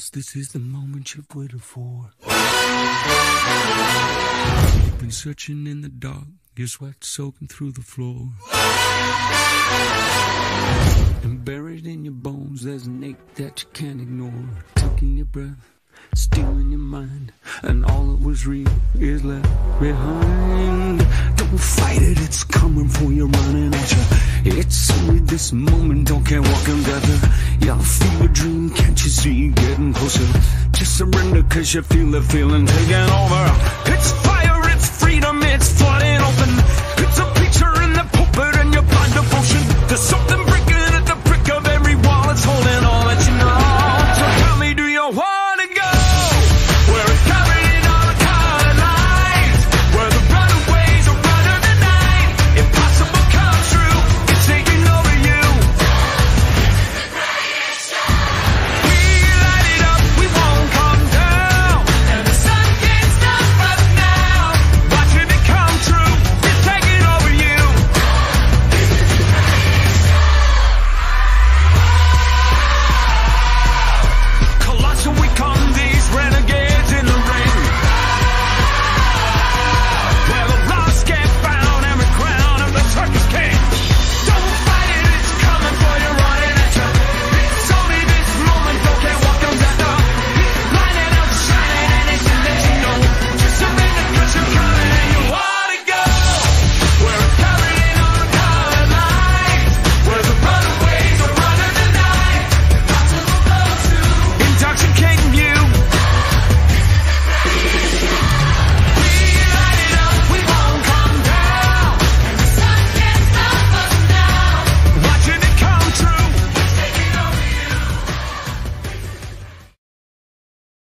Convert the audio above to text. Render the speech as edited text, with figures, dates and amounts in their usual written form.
Cause this is the moment you've waited for. You've been searching in the dark, your sweat soaking through the floor. And buried in your bones, there's an ache that you can't ignore. Taking your breath, stealing your mind, and all that was real is left behind. Don't fight it, it's coming for you, running at you. It's only this moment, don't care what can gather. Y'all feel a dream, can't you see getting closer? Just surrender cause you feel the feeling taking over. It's fire, it's freedom, it's fire.